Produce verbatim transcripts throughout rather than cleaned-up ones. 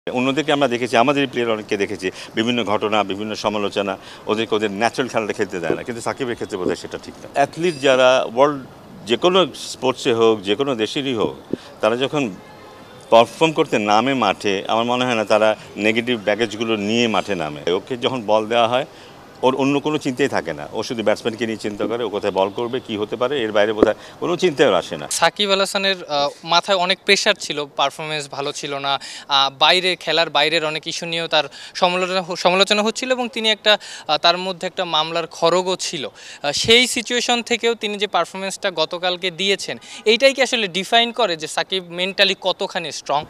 অন্যদেরকে আমরা দেখেছি, আমাদের প্লেয়ার অনেককে দেখেছি বিভিন্ন ঘটনা, বিভিন্ন সমালোচনা, ওদেরকে ওদের ন্যাচারাল খেলাটা খেলতে দেয় না, কিন্তু সাকিবের ক্ষেত্রে বোধহয় সেটা ঠিক না। অ্যাথলিট যারা ওয়ার্ল্ড যে কোনো স্পোর্টসে হোক, যে কোনো দেশেরই হোক, তারা যখন পারফর্ম করতে নামে মাঠে, আমার মনে হয় না তারা নেগেটিভ ব্যাগেজগুলো নিয়ে মাঠে নামে। ওকে যখন বল দেওয়া হয়, ওর অন্য কোনো চিন্তাই থাকে না, ও শুধু ব্যাটসম্যানকে নিয়ে চিন্তা করে, ও কোথায় বল করবে, কি হতে পারে, এর বাইরে বোধহয় কোনো চিন্তাই ওর আসে না। সাকিব আল হাসানের মাথায় অনেক প্রেশার ছিল, পারফরমেন্স ভালো ছিল না, বাইরে খেলার বাইরের অনেক ইস্যু নিয়েও তার সমালোচনা সমালোচনা হচ্ছিল এবং তিনি একটা তার মধ্যে একটা মামলার খড়গও ছিল। সেই সিচুয়েশন থেকেও তিনি যে পারফরমেন্সটা গতকালকে দিয়েছেন, এইটাই কি আসলে ডিফাইন করে যে সাকিব মেন্টালি কতখানি স্ট্রং?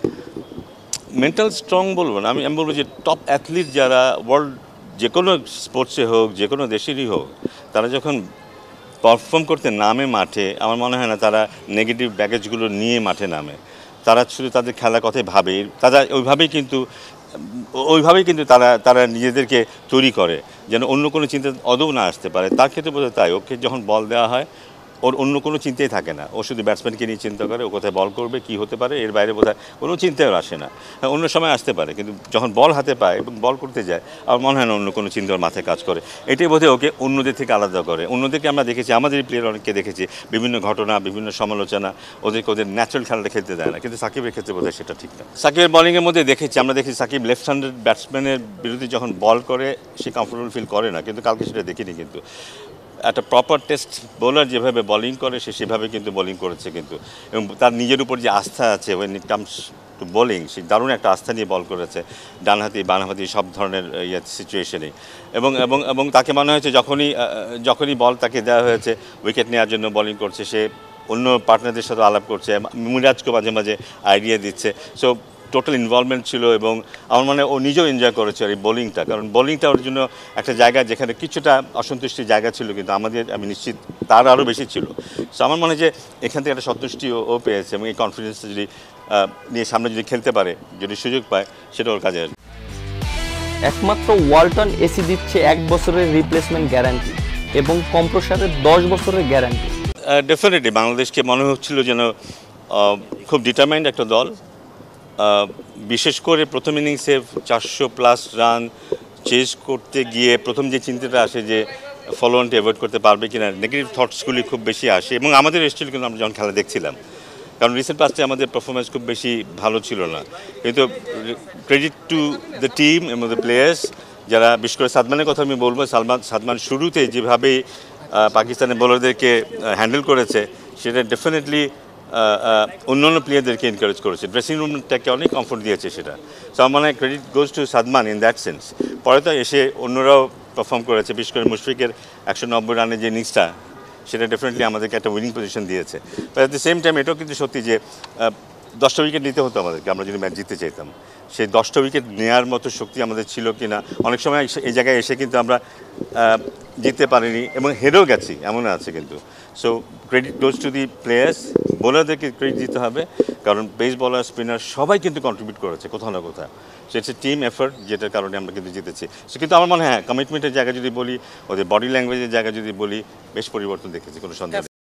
মেন্টাল স্ট্রং বলবো না, আমি আমি বলবো যে টপ অ্যাথলিট যারা ওয়ার্ল্ড যে কোনো স্পোর্টসে হোক, যে কোনো দেশেরই হোক, তারা যখন পারফর্ম করতে নামে মাঠে, আমার মনে হয় না তারা নেগেটিভ ব্যাগেজগুলো নিয়ে মাঠে নামে। তারা শুধু তাদের খেলার কথাই ভাবে, তারা ওইভাবেই কিন্তু ওইভাবেই কিন্তু তারা তারা নিজেদেরকে তৈরি করে যেন অন্য কোনো চিন্তা আদৌ না আসতে পারে। তার ক্ষেত্রে বোধহয় তাই, ওকে যখন বল দেওয়া হয়, ওর অন্য কোনো চিন্তাই থাকে না, ও শুধু ব্যাটসম্যানকে নিয়ে চিন্তা করে, ও কোথায় বল করবে, কি হতে পারে, এর বাইরে বোধহয় কোনো চিন্তাই ওর আসে না। হ্যাঁ, অন্য সময় আসতে পারে, কিন্তু যখন বল হাতে পায় এবং বল করতে যায়, আমার মনে হয় না অন্য কোনো চিন্তা ওর মাথায় কাজ করে। এটাই বোধহয় ওকে অন্যদের থেকে আলাদা করে। অন্যদেরকে আমরা দেখেছি, আমাদের প্লেয়ার অনেককে দেখেছি বিভিন্ন ঘটনা, বিভিন্ন সমালোচনা, ওদেরকে ওদের ন্যাচারাল খেলাটা খেলতে দেয় না, কিন্তু সাকিবের ক্ষেত্রে বোধহয় সেটা ঠিক না। সাকিবের বলিংয়ের মধ্যে দেখেছি, আমরা দেখেছি সাকিব লেফট হ্যান্ডেড ব্যাটসম্যানের বিরুদ্ধে যখন বল করে, সে কমফোর্টেবল ফিল করে না, কিন্তু কালকে সেটা দেখিনি। কিন্তু একটা প্রপার টেস্ট বোলার যেভাবে বোলিং করে, সে সেভাবে কিন্তু বোলিং করেছে কিন্তু, এবং তার নিজের উপর যে আস্থা আছে, when it comes to bowling, সে দারুণ একটা আস্থা নিয়ে বল করেছে, ডানহাতি বামহাতি সব ধরনের ইয়ে সিচুয়েশনেই। এবং এবং এবং তাকে মনে হয়েছে যখনই যখনই বল তাকে দেওয়া হয়েছে উইকেট নেওয়ার জন্য বোলিং করছে, সে অন্য পার্টনারদের সাথে আলাপ করছে, মিরাজকে মাঝে মাঝে আইডিয়া দিচ্ছে। সো টোটাল ইনভলভমেন্ট ছিল, এবং আমার মনে হয় ও নিজেও এনজয় করেছে এই বোলিংটা, কারণ বোলিংটা ওর জন্য একটা জায়গা যেখানে কিছুটা অসন্তুষ্টির জায়গা ছিল, কিন্তু আমাদের আমি নিশ্চিত তার আরও বেশি ছিল। সো আমার মনে হয় যে এখান থেকে একটা সন্তুষ্টি ও পেয়েছে, এবং এই কনফিডেন্সটা যদি নিয়ে সামনে যদি খেলতে পারে, যদি সুযোগ পায়, সেটা ওর কাজে আসবে। একমাত্র ওয়ালটন এসি দিচ্ছে এক বছরের রিপ্লেসমেন্ট গ্যারান্টি এবং কম্প্রেসারের দশ বছরের গ্যারান্টি। ডেফিনেটলি বাংলাদেশকে মনে হচ্ছিল যেন খুব ডিটারমাইন্ড একটা দল, বিশেষ করে প্রথম ইনিংসে চারশো প্লাস রান চেজ করতে গিয়ে প্রথম যে চিন্তাটা আসে যে ফলো অনটা অ্যাভয়েড করতে পারবে কিনা, নেগেটিভ থটসগুলি খুব বেশি আসে, এবং আমাদের এসেছিল কিন্তু আমরা যখন খেলা দেখছিলাম, কারণ রিসেন্ট পাস্টে আমাদের পারফরমেন্স খুব বেশি ভালো ছিল না। কিন্তু ক্রেডিট টু দ্য টিম এবং দ্য প্লেয়ার্স, যারা বিশেষ করে সাদমানের কথা আমি বলবো, সালমান সাদমান শুরুতে যেভাবে পাকিস্তানের বোলারদেরকে হ্যান্ডেল করেছে, সেটা ডেফিনেটলি অন্যান্য প্লেয়ারদেরকে এনকারেজ করেছে, ড্রেসিং রুমটাকে অনেক কমফোর্ট দিয়েছে সেটা। সো আমার মানে credit goes to Sadman in that sense. পরে তো এসে অন্যরাও পারফর্ম করেছে, বিশেষ করে মুশফিকের একশো নব্বই রানের যে ইনিংসটা, সেটা ডেফিনেটলি আমাদেরকে একটা উইনিং পজিশন দিয়েছে। But at the same time এটাও কিন্তু সত্যি যে দশটা উইকেট নিতে হতো আমাদেরকে, আমরা যদি ম্যাচ জিততে চাইতাম। সেই দশটা উইকেট নেওয়ার মতো শক্তি আমাদের ছিল কি না, অনেক সময় এই জায়গায় এসে কিন্তু আমরা জিততে পারিনি এবং হেরেও গেছি, এমন আছে কিন্তু। So credit goes to the players, বোলারদেরকে ক্রেডিট দিতে হবে, কারণ পেস বলার স্পিনার সবাই কিন্তু কন্ট্রিবিউট করেছে কোথাও না কোথাও। So it's a team effort, যেটার কারণে আমরা কিন্তু জিতেছি। সো কিন্তু আমার মনে হয় হ্যাঁ, কমিটমেন্টের জায়গা যদি বলি, ওদের বডি ল্যাঙ্গুয়েজের জায়গা যদি বলি, বেশ পরিবর্তন দেখেছি, কোনো সন্দেহ নেই।